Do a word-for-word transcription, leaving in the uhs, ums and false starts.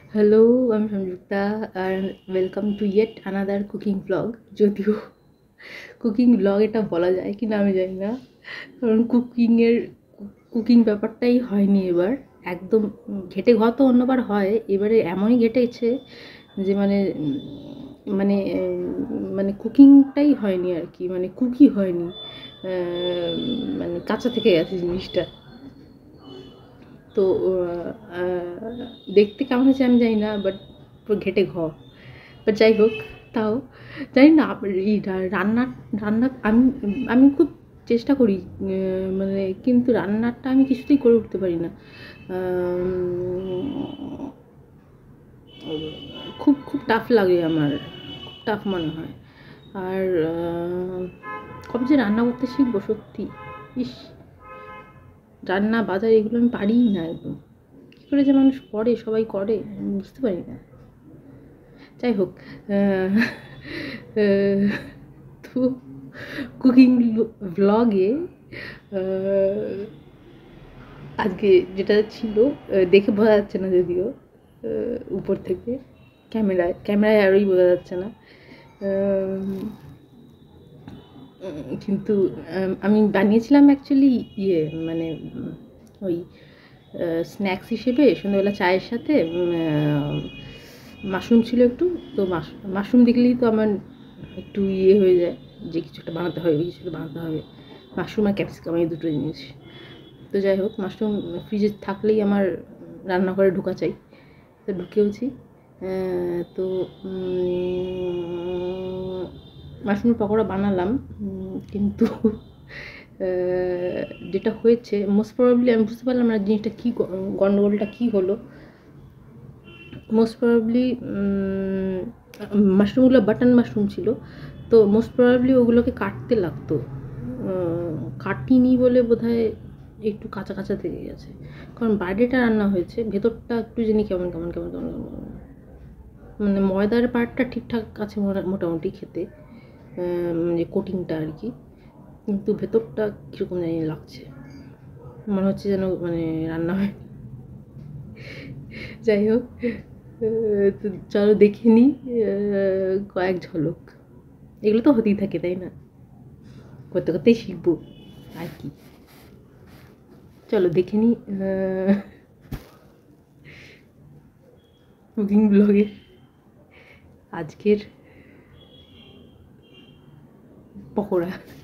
Hello, আমি সংযুক্তা আর welcome to yet another cooking blog. যদিও কুকিং ব্লগ এটা বলা যায় কি না আমি জানি না, কারণ কুকিংয়ের কুকিং ব্যাপারটাই হয়নি এবার। একদম ঘেটে ঘ তো অন্যবার হয়, এবারে এমনই ঘেটেছে যে মানে মানে মানে কুকিংটাই হয়নি আর কি, মানে কুকই হয়নি, মানে কাঁচা থেকে গেছে জিনিসটা। তো দেখতে কেমন হয়েছে আমি জানি না, বাট পুরো ঘেটে ঘ। বাট যাই হোক, তাও জানি না এই রান্না রান্না আমি আমি খুব চেষ্টা করি, মানে কিন্তু রান্নাটা আমি কিছুতেই করে উঠতে পারি না। খুব খুব টাফ লাগে আমার, খুব টাফ মনে হয়। আর কবে যে রান্না করতে শিখবো সত্যি। ইস, রান্না বাজার এগুলো আমি পারিই না একদম। কী করে যে মানুষ করে, সবাই করে বুঝতে পারি না। যাই হোক, তো কুকিং ব্লগে আজকে যেটা ছিল, দেখে বোঝা যাচ্ছে না যদিও উপর থেকে, ক্যামেরায় ক্যামেরায় আরোই বোঝা যাচ্ছে না, কিন্তু আমি বানিয়েছিলাম অ্যাকচুয়ালি ইয়ে মানে ওই স্ন্যাক্স হিসেবে সন্ধ্যাবেলা চায়ের সাথে মাশরুম ছিল একটু। তো মাশরুম দেখলেই তো আমার একটু ইয়ে হয়ে যায় যে কিছু একটা বানাতে হবে, কিছু একটা বানাতে হবে। মাশরুম আর ক্যাপসিকাম এই দুটো জিনিস। তো যাই হোক, মাশরুম ফ্রিজে থাকলেই আমার রান্নাঘরে ঢোকা চাই, তো ঢুকেওছি। তো মাশরুম পকোড়া বানালাম, কিন্তু যেটা হয়েছে মোস্ট প্রবাবলি আমি বুঝতে পারলাম না জিনিসটা কী, গণ্ডগোলটা কী হলো। মোস্ট প্রবাবলি মাশরুমগুলো বাটন মাশরুম ছিল, তো মোস্ট প্রবাবলি ওগুলোকে কাটতে লাগতো, কাটিনি বলে বোধহয় একটু কাঁচা কাঁচা থেকে গেছে। কারণ বাইরেটা রান্না হয়েছে, ভেতরটা একটু জানি কেমন কেমন কেমন কেমন কেমন মানে ময়দার পার্টটা ঠিকঠাক আছে মোটামুটি খেতে, যে কোটিংটা আর কি, কিন্তু ভেতরটা কীরকম জানি লাগছে, মনে হচ্ছে যেন মানে রান্না হয়। যাই হোক, তো চলো দেখে নিই কয়েক ঝলক। এগুলো তো হতেই থাকে, তাই না? করতে করতেই শিখবো আর কি। চলো দেখে নিই কুকিং ব্লগের আজকের পকোড়া।